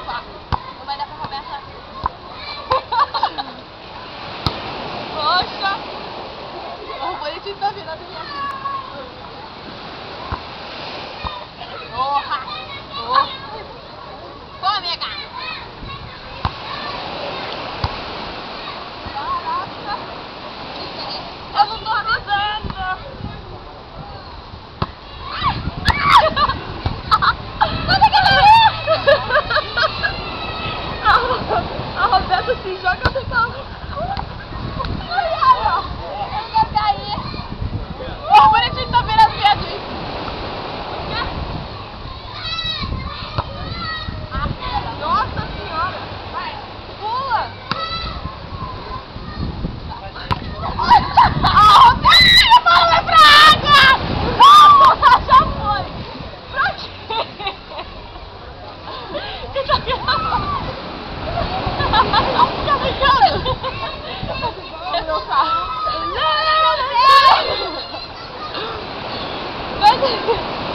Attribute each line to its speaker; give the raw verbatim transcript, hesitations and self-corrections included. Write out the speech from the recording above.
Speaker 1: lá. Não vai dar pra Roberta. Poxa! O bonitinho tá vindo ali. Porra! Porra! Pô, nega! Caraca! Eu não tô avisando! A Roberta se joga no carro. Olha, ele quer cair. O bonitinho tá vendo as pedras. Nossa senhora. Vai, pula. A Roberta vai pra água. Nossa, já foi. Pra quê? Que tá vendo? Fica brincando! Meu carro! Não, não, não!